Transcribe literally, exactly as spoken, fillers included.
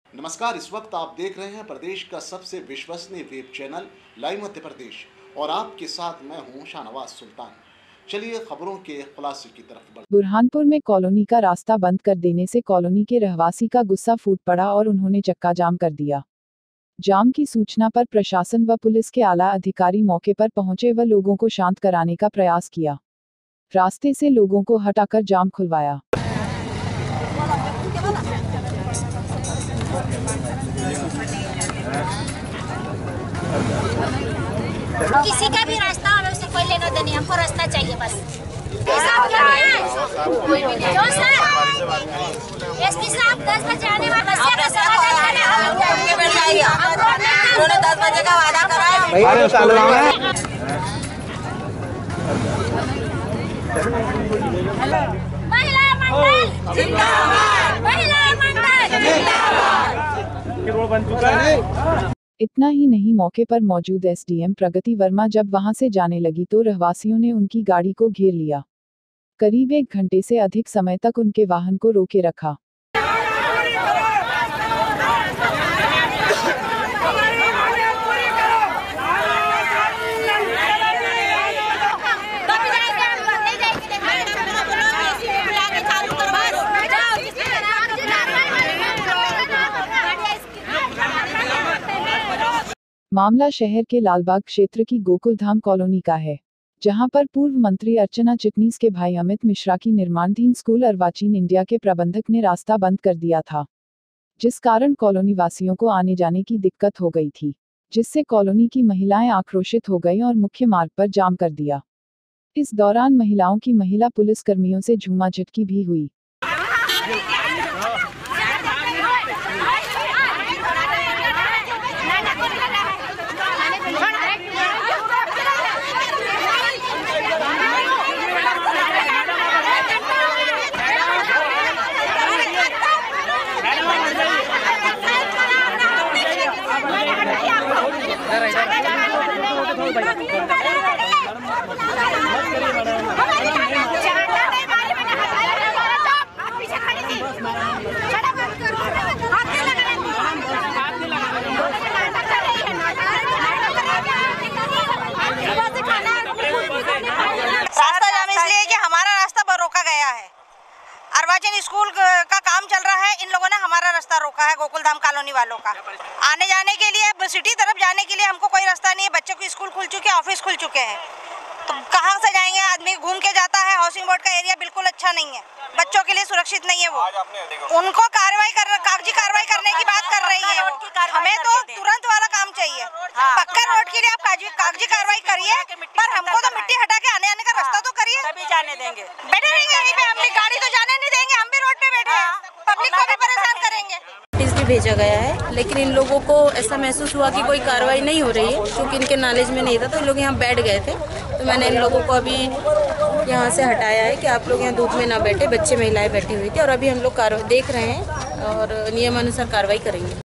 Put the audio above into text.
नमस्कार, इस वक्त आप देख रहे हैं प्रदेश का सबसे विश्वसनीय web channel live Madhya Pradesh और आपके साथ मैं हूं शाहनवाज सुल्तान। चलिए खबरों के खुलासे की तरफ बढ़ते हैं। बुरहानपुर में कॉलोनी का रास्ता बंद कर देने से कॉलोनी के रहवासी का गुस्सा फूट पड़ा और उन्होंने चक्का जाम कर दिया। जाम की सूचना पर प्रशासन व पुलिस के आला अधिकारी मौके पर पहुंचे व लोगों को शांत कराने का प्रयास किया। रास्ते से लोगों को हटाकर जाम खुलवाया। किसी का भी रास्ता हमें उससे कोई लेना देना, हमको रास्ता चाहिए बस। जो सर एसपी साहब दस बजे आने वाले दस बजे का वादा करा है। महिला मंडल जिंदाबाद, महिला मंडल जिंदाबाद। इतना ही नहीं, मौके पर मौजूद एसडीएम प्रगति वर्मा जब वहां से जाने लगी तो रहवासियों ने उनकी गाड़ी को घेर लिया। करीब एक घंटे से अधिक समय तक उनके वाहन को रोके रखा। मामला शहर के लालबाग क्षेत्र की गोकुलधाम कॉलोनी का है, जहां पर पूर्व मंत्री अर्चना चिटनीस के भाई अमित मिश्रा की निर्माणाधीन स्कूल अर्वाचीन इंडिया के प्रबंधक ने रास्ता बंद कर दिया था, जिस कारण कॉलोनी वासियों को आने जाने की दिक्कत हो गई थी, जिससे कॉलोनी की महिलाएं आक्रोशित हो गईं और मुख्य मार्ग पर जाम कर दिया। इस दौरान महिलाओं की महिला पुलिस कर्मियों से झूमाझटकी भी हुई। रास्ता जाम इसलिए कि हमारा रास्ता पर रोका गया है। अर्वाचीन स्कूल का काम चल रहा है, इन लोगों ने हमारा रास्ता रोका है। गोकुलधाम कॉलोनी वालों का आने जाने के लिए, सिटी तरफ जाने के लिए हमको कोई रास्ता नहीं है। बच्चों की स्कूल खुल चुके हैं, ऑफिस खुल चुके हैं, तो कहाँ से जाएंगे? आदमी घूम के जाता है। हाउसिंग बोर्ड का एरिया बिल्कुल अच्छा नहीं है, बच्चों के लिए सुरक्षित नहीं है। वो उनको कार्रवाई कर कागजी कार्रवाई करने की बात कर रही है। हमें तो तुरंत वाला काम चाहिए। पक्का रोड के लिए आप कागजी कार्रवाई करिए, पर हमको तो मिट्टी हटा के आने आने का रास्ता तो करिए। तभी जाने देंगे। बैठे रहेंगे यहीं पे, हम भी गाड़ी तो जाने नहीं देंगे। हम भी रोड पे बैठे हैं, पब्लिक को भी परेशान करेंगे। नोटिस भी भेजा गया है, लेकिन इन लोगों को ऐसा महसूस हुआ कि कोई कार्रवाई नहीं हो रही है, क्योंकि इनके नॉलेज में नहीं था, तो इन लोग यहाँ बैठ गए थे। तो मैंने इन लोगों को अभी यहाँ से हटाया है कि आप लोग यहाँ धूप में ना बैठे। बच्चे महिलाएं बैठी हुई थी और अभी हम लोग कार्रवाई देख रहे हैं और नियमानुसार कार्रवाई करेंगे।